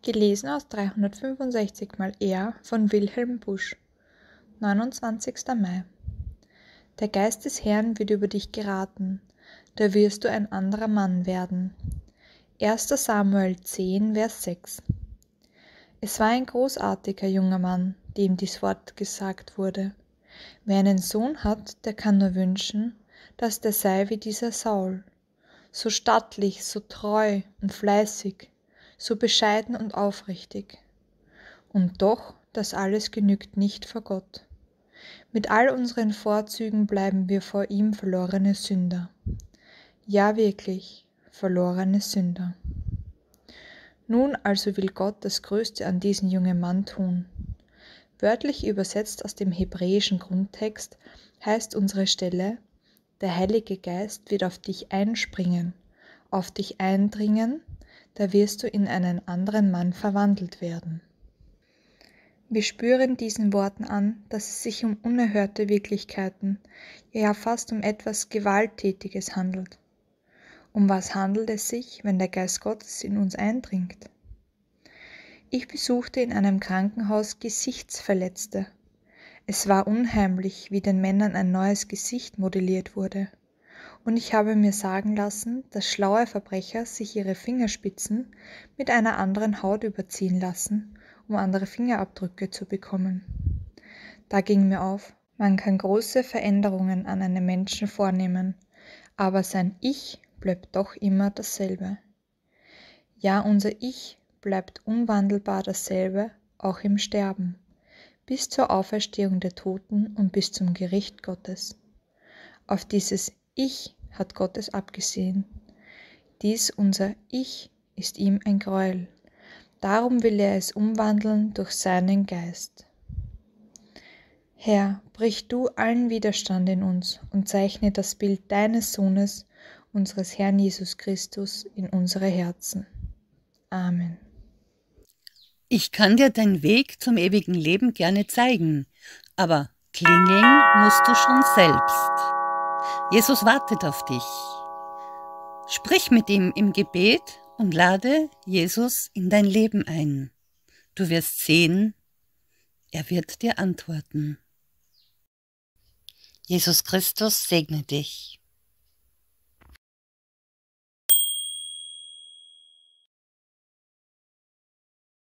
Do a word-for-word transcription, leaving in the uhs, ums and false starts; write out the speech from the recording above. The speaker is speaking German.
Gelesen aus dreihundertfünfundsechzig mal er von Wilhelm Busch, neunundzwanzigster Mai. Der Geist des Herrn wird über dich geraten, da wirst du ein anderer Mann werden. erster Samuel zehn, Vers sechs. Es war ein großartiger junger Mann, dem dies Wort gesagt wurde. Wer einen Sohn hat, der kann nur wünschen, dass der sei wie dieser Saul, so stattlich, so treu und fleißig, so bescheiden und aufrichtig. Und doch, das alles genügt nicht vor Gott. Mit all unseren Vorzügen bleiben wir vor ihm verlorene Sünder. Ja, wirklich, verlorene Sünder. Nun also will Gott das Größte an diesem jungen Mann tun. Wörtlich übersetzt aus dem hebräischen Grundtext heißt unsere Stelle: Der Heilige Geist wird auf dich einspringen, auf dich eindringen, da wirst du in einen anderen Mann verwandelt werden. Wir spüren diesen Worten an, dass es sich um unerhörte Wirklichkeiten, ja fast um etwas Gewalttätiges handelt. Um was handelt es sich, wenn der Geist Gottes in uns eindringt? Ich besuchte in einem Krankenhaus Gesichtsverletzte. Es war unheimlich, wie den Männern ein neues Gesicht modelliert wurde. Und ich habe mir sagen lassen, dass schlaue Verbrecher sich ihre Fingerspitzen mit einer anderen Haut überziehen lassen, um andere Fingerabdrücke zu bekommen. Da ging mir auf, man kann große Veränderungen an einem Menschen vornehmen, aber sein Ich bleibt doch immer dasselbe. Ja, unser Ich bleibt unwandelbar dasselbe, auch im Sterben, bis zur Auferstehung der Toten und bis zum Gericht Gottes. Auf dieses Ich hat Gott es abgesehen. Dies unser Ich ist ihm ein Gräuel. Darum will er es umwandeln durch seinen Geist. Herr, brich du allen Widerstand in uns und zeichne das Bild deines Sohnes, unseres Herrn Jesus Christus, in unsere Herzen. Amen. Ich kann dir den Weg zum ewigen Leben gerne zeigen, aber klingeln musst du schon selbst. Jesus wartet auf dich. Sprich mit ihm im Gebet und lade Jesus in dein Leben ein. Du wirst sehen, er wird dir antworten. Jesus Christus segne dich.